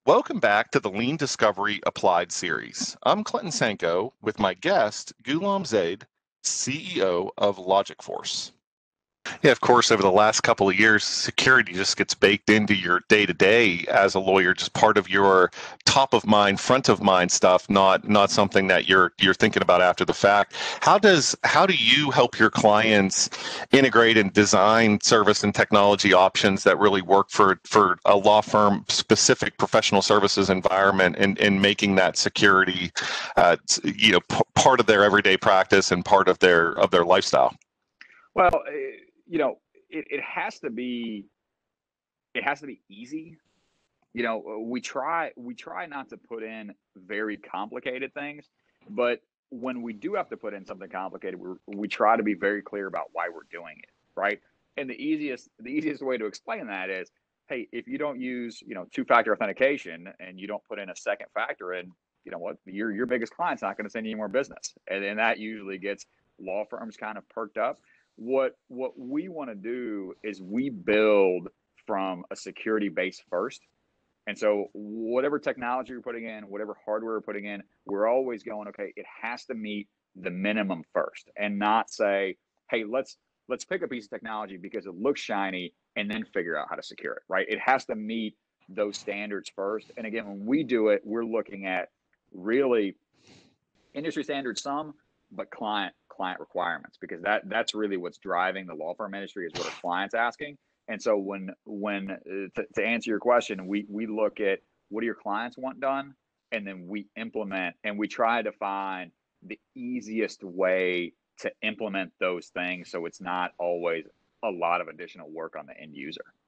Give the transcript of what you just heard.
Welcome back to the Lean Discovery Applied series. I'm Clinton Sanko with my guest, Gulam Zade, CEO of LOGICFORCE. Yeah, of course, over the last couple of years, security just gets baked into your day-to-day as a lawyer, just part of your top of mind, front of mind stuff, not something that you're thinking about after the fact. How do you help your clients integrate and design service and technology options that really work for a law firm specific professional services environment and making that security part of their everyday practice and part of their lifestyle? Well, it has to be easy. We try not to put in very complicated things, but when we do have to put in something complicated, we try to be very clear about why we're doing it, right? And the easiest way to explain that is, hey, if you don't use, two-factor authentication and you don't put in a second factor in, you know what, your biggest client's not going to send you any more business. And that usually gets law firms kind of perked up. What we want to do is we build from a security base first. And so whatever technology we're putting in, whatever hardware we're putting in, we're always going, okay, it has to meet the minimum first and not say, hey, let's pick a piece of technology because it looks shiny and then figure out how to secure it, right? It has to meet those standards first. And again, when we do it, we're looking at really industry standards some, but client requirements, because that's really what's driving the law firm industry is what our clients asking. And so when to answer your question, we look at what do your clients want done, and then we implement and we try to find the easiest way to implement those things so it's not always a lot of additional work on the end user.